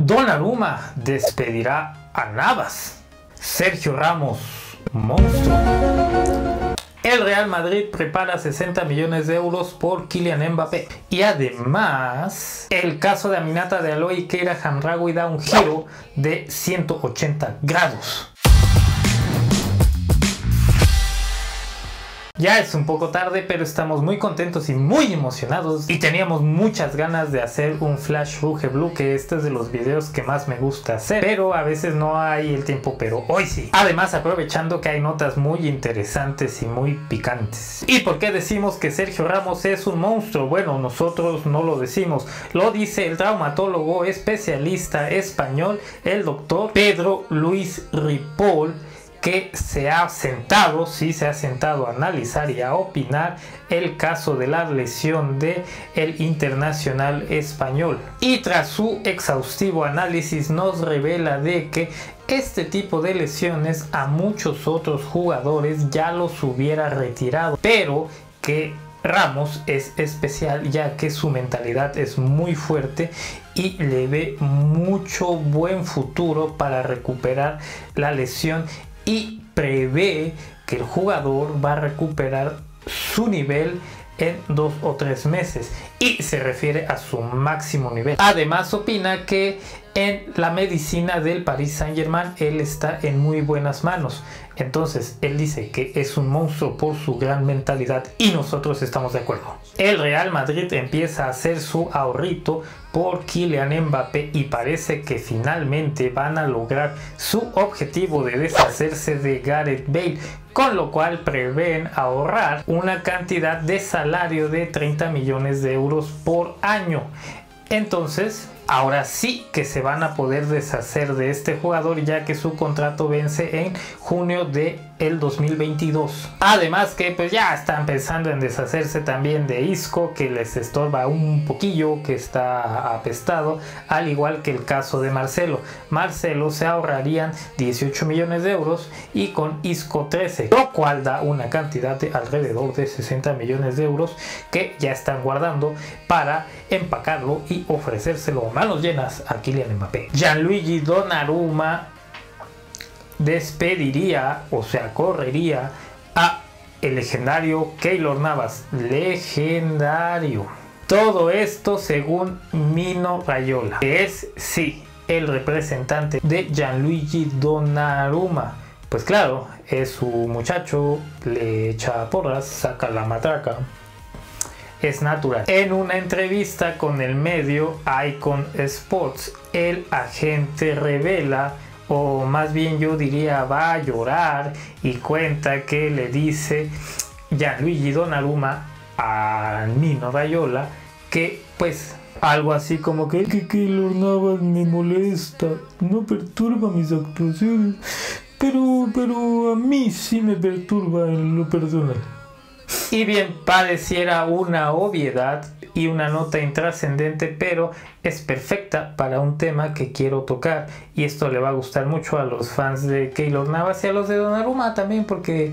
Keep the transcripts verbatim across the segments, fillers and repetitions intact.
Donnarumma despedirá a Navas. Sergio Ramos, monstruo. El Real Madrid prepara sesenta millones de euros por Kylian Mbappé. Y además, el caso de Aminata Diallo y Keira Hamraoui da un giro de ciento ochenta grados. Ya es un poco tarde, pero estamos muy contentos y muy emocionados y teníamos muchas ganas de hacer un Flash Ruge Blue, que este es de los videos que más me gusta hacer, pero a veces no hay el tiempo, pero hoy sí. Además, aprovechando que hay notas muy interesantes y muy picantes. ¿Y por qué decimos que Sergio Ramos es un monstruo? Bueno, nosotros no lo decimos, lo dice el traumatólogo especialista español, el doctor Pedro Luis Ripoll, que se ha sentado, sí se ha sentado a analizar y a opinar el caso de la lesión de el internacional español. Y tras su exhaustivo análisis nos revela de que este tipo de lesiones a muchos otros jugadores ya los hubiera retirado, pero que Ramos es especial ya que su mentalidad es muy fuerte y le ve mucho buen futuro para recuperar la lesión, y prevé que el jugador va a recuperar su nivel en dos o tres meses, y se refiere a su máximo nivel. Además opina que en la medicina del Paris Saint-Germain él está en muy buenas manos. Entonces él dice que es un monstruo por su gran mentalidad y nosotros estamos de acuerdo. El Real Madrid empieza a hacer su ahorrito por Kylian Mbappé y parece que finalmente van a lograr su objetivo de deshacerse de Gareth Bale, con lo cual prevén ahorrar una cantidad de salario de treinta millones de euros por año. Entonces, ahora sí que se van a poder deshacer de este jugador, ya que su contrato vence en junio de el dos mil veintidós. Además que pues ya están pensando en deshacerse también de Isco, que les estorba un poquillo, que está apestado, al igual que el caso de Marcelo. Marcelo se ahorrarían dieciocho millones de euros y con Isco trece, lo cual da una cantidad de alrededor de sesenta millones de euros que ya están guardando para empacarlo y ofrecérselo a manos llenas a Kylian Mbappé. Gianluigi Donnarumma despediría, o sea, correría a el legendario Keylor Navas. Legendario. Todo esto según Mino Raiola, que es, sí, el representante de Gianluigi Donnarumma. Pues claro, es su muchacho, le echa porras, saca la matraca. Es natural. En una entrevista con el medio Icon Sports, el agente revela, o más bien yo diría va a llorar, y cuenta que le dice Gianluigi Donnarumma a Mino Raiola que pues algo así como que que Keylor Navas me molesta, no perturba mis actuaciones, pero, pero a mí sí me perturba en lo personal. Y bien, pareciera una obviedad y una nota intrascendente, pero es perfecta para un tema que quiero tocar, y esto le va a gustar mucho a los fans de Keylor Navas y a los de Donnarumma también, porque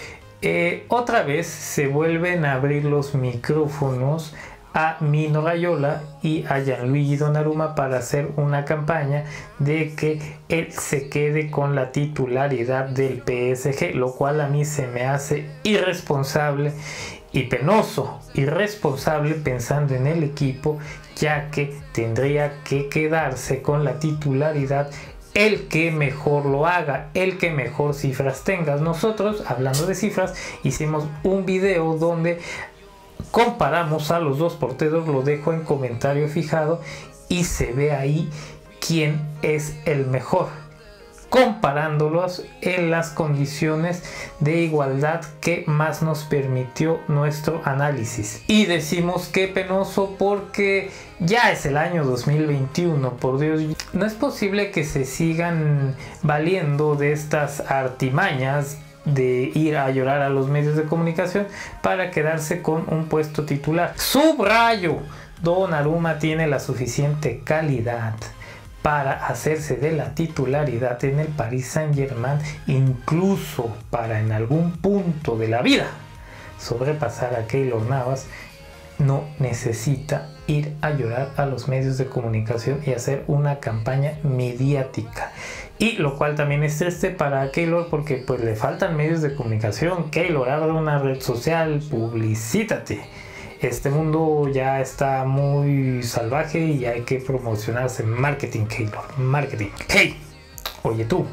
eh, otra vez se vuelven a abrir los micrófonos a Mino Raiola y a Gianluigi Donnarumma para hacer una campaña de que él se quede con la titularidad del P S G, lo cual a mí se me hace irresponsable y penoso. Irresponsable pensando en el equipo, ya que tendría que quedarse con la titularidad el que mejor lo haga, el que mejor cifras tenga. Nosotros, hablando de cifras, hicimos un video donde comparamos a los dos porteros, lo dejo en comentario fijado, y se ve ahí quién es el mejor, comparándolos en las condiciones de igualdad que más nos permitió nuestro análisis. Y decimos que penoso porque ya es el año dos mil veintiuno, por Dios, no es posible que se sigan valiendo de estas artimañas de ir a llorar a los medios de comunicación para quedarse con un puesto titular. Subrayo, Donnarumma tiene la suficiente calidad para hacerse de la titularidad en el Paris Saint-Germain, incluso para en algún punto de la vida sobrepasar a Keylor Navas. No necesita ir a llorar a los medios de comunicación y hacer una campaña mediática. Y lo cual también es triste para Keylor porque pues le faltan medios de comunicación. Keylor, abre una red social, publicítate. Este mundo ya está muy salvaje y hay que promocionarse. Marketing, Keylor, marketing. Hey, oye tú,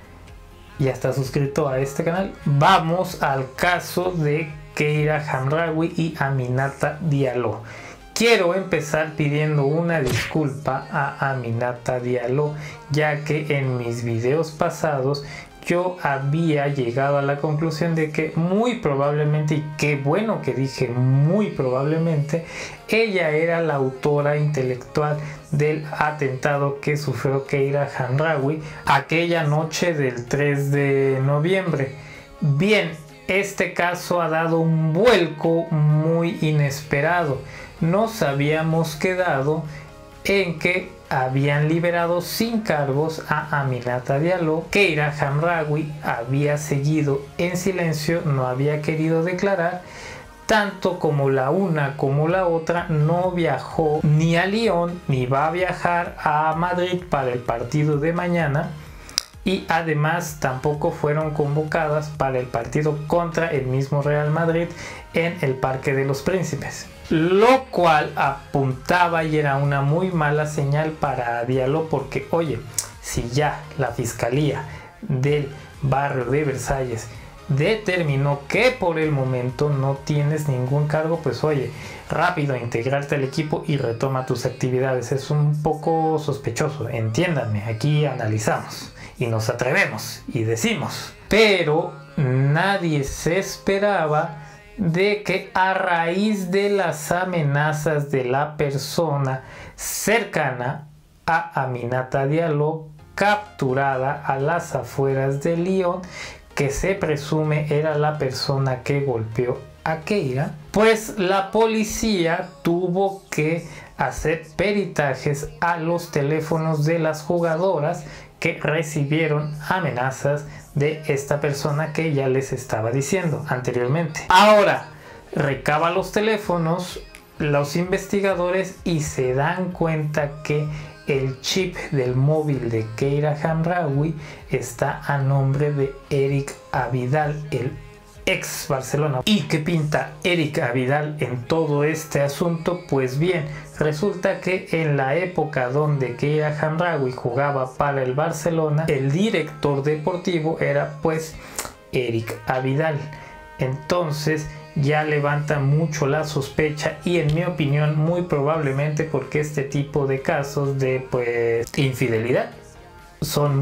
¿ya estás suscrito a este canal? Vamos al caso de Keira Hamraoui y Aminata Diallo. Quiero empezar pidiendo una disculpa a Aminata Diallo, ya que en mis videos pasados yo había llegado a la conclusión de que muy probablemente, y qué bueno que dije muy probablemente, ella era la autora intelectual del atentado que sufrió Keira Hamraoui aquella noche del tres de noviembre. Bien, este caso ha dado un vuelco muy inesperado. Nos habíamos quedado en que habían liberado sin cargos a Aminata Diallo. Keira Hamraoui había seguido en silencio, no había querido declarar. Tanto como la una como la otra no viajó ni a Lyon ni va a viajar a Madrid para el partido de mañana. Y además tampoco fueron convocadas para el partido contra el mismo Real Madrid en el Parque de los Príncipes. Lo cual apuntaba y era una muy mala señal para Diallo porque, oye, si ya la Fiscalía del barrio de Versalles determinó que por el momento no tienes ningún cargo, pues oye, rápido integrarte al equipo y retoma tus actividades. Es un poco sospechoso, entiéndanme, aquí analizamos y nos atrevemos y decimos, pero nadie se esperaba de que a raíz de las amenazas de la persona cercana a Aminata Diallo, capturada a las afueras de Lyon, que se presume era la persona que golpeó a Keira, pues la policía tuvo que hacer peritajes a los teléfonos de las jugadoras que recibieron amenazas de esta persona que ya les estaba diciendo anteriormente. Ahora, recaba los teléfonos los investigadores y se dan cuenta que el chip del móvil de Keira Hamraoui está a nombre de Eric Abidal, el ex Barcelona. ¿Y qué pinta Eric Abidal en todo este asunto? Pues bien, resulta que en la época donde Keira Hamraoui jugaba para el Barcelona, el director deportivo era pues Eric Abidal. Entonces ya levanta mucho la sospecha y en mi opinión muy probablemente porque este tipo de casos de pues infidelidad son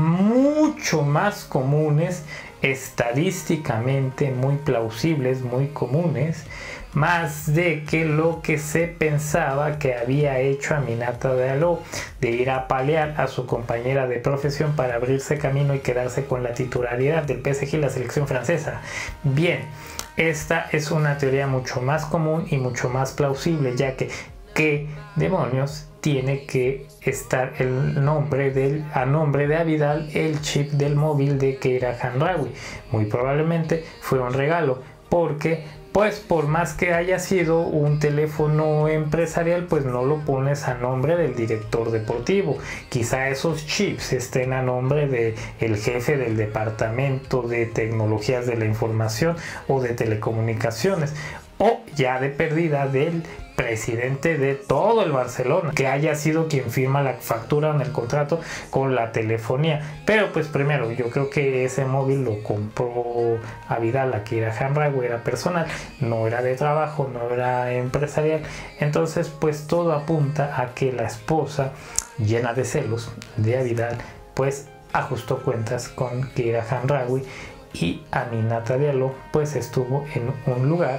mucho más comunes, estadísticamente muy plausibles, muy comunes, más de que lo que se pensaba que había hecho Aminata Diallo de ir a palear a su compañera de profesión para abrirse camino y quedarse con la titularidad del P S G y la selección francesa. Bien, esta es una teoría mucho más común y mucho más plausible, ya que ¿qué demonios tiene que estar el nombre del, a nombre de Abidal el chip del móvil de Keira Hamraoui? Muy probablemente fue un regalo, porque pues por más que haya sido un teléfono empresarial, pues no lo pones a nombre del director deportivo. Quizá esos chips estén a nombre de el jefe del departamento de tecnologías de la información o de telecomunicaciones, o ya de perdida del presidente de todo el Barcelona, que haya sido quien firma la factura en el contrato con la telefonía. Pero pues primero, yo creo que ese móvil lo compró Abidal, a Keira Hamraoui, era personal, no era de trabajo, no era empresarial. Entonces pues todo apunta a que la esposa, llena de celos de Abidal, pues ajustó cuentas con Keira Hamraoui y Aminata Diallo pues estuvo en un lugar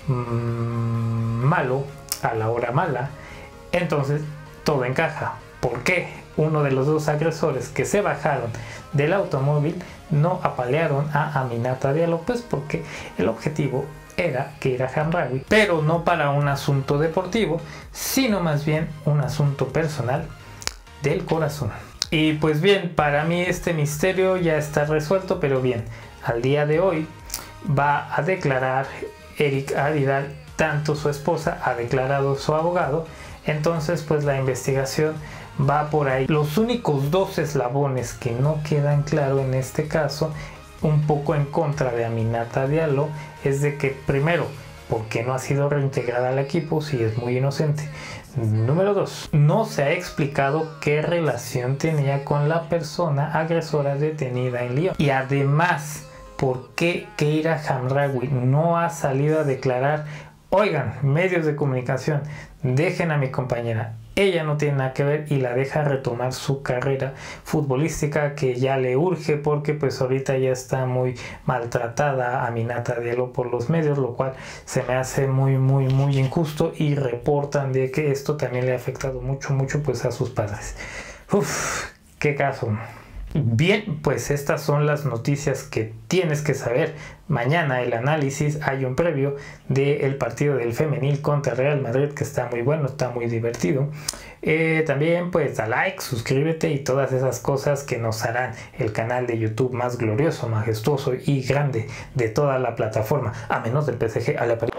mmm, malo a la hora mala. Entonces todo encaja. ¿Por qué uno de los dos agresores que se bajaron del automóvil no apalearon a Aminata Diallo? Pues porque el objetivo era Keira Hamraoui, pero no para un asunto deportivo, sino más bien un asunto personal del corazón. Y pues bien, para mí este misterio ya está resuelto, pero bien, al día de hoy va a declarar Eric Abidal tanto su esposa, ha declarado su abogado. Entonces pues la investigación va por ahí. Los únicos dos eslabones que no quedan claro en este caso, un poco en contra de Aminata Diallo, es de que primero, ¿por qué no ha sido reintegrada al equipo si es muy inocente? Número dos, no se ha explicado qué relación tenía con la persona agresora detenida en Lyon. Y además, ¿por qué Keira Hamraoui no ha salido a declarar? Oigan, medios de comunicación, dejen a mi compañera, ella no tiene nada que ver, y la deja retomar su carrera futbolística que ya le urge, porque pues ahorita ya está muy maltratada Aminata Diallo por los medios, lo cual se me hace muy muy muy injusto, y reportan de que esto también le ha afectado mucho mucho pues a sus padres. Uf, qué caso. Bien, pues estas son las noticias que tienes que saber. Mañana el análisis, hay un previo del partido del femenil contra Real Madrid que está muy bueno, está muy divertido. Eh, también pues da like, suscríbete y todas esas cosas que nos harán el canal de YouTube más glorioso, majestuoso y grande de toda la plataforma, a menos del P S G. A la